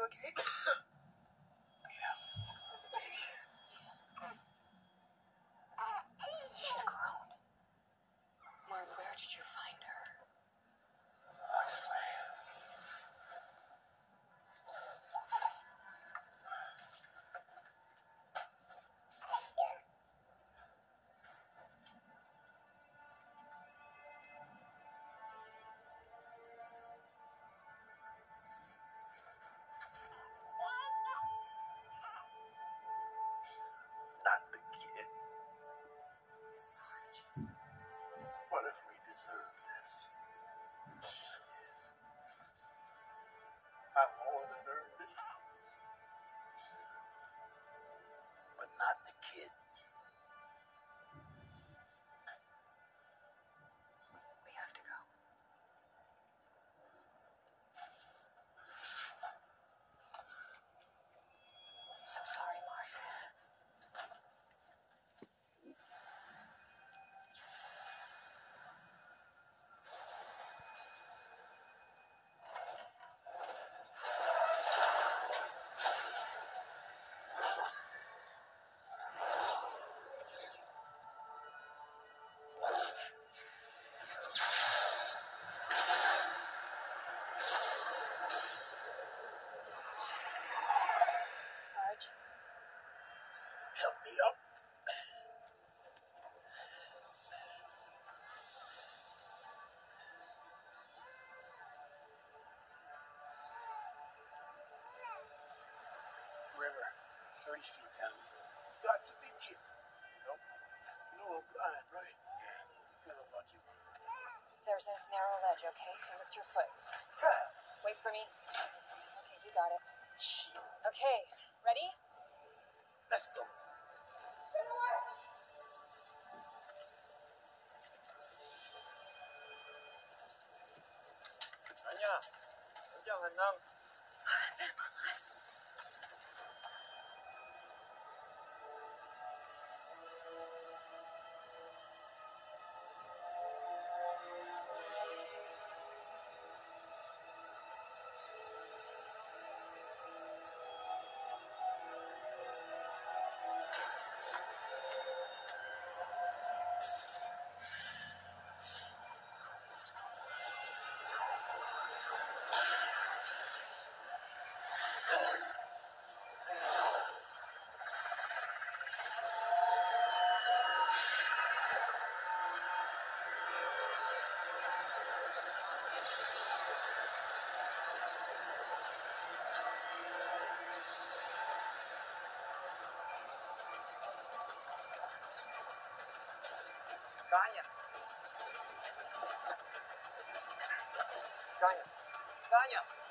okay? She's grown. Where did you find her? Oxford. Not the kid. Sarge. What if we deserve this? I more than earned it. But not the kid. We have to go. I'm so sorry, Mark. Sarge? Help me up. River, 30 feet down. Got to be kidding. Nope. You know I'm blind, right? Yeah. You're the lucky one. There's a narrow ledge, okay? So lift your foot. Wait for me. Okay, you got it. Shit. Okay, ready? Let's go. 아니야, 연장 안 남. Kanya. Kanya. Kanya.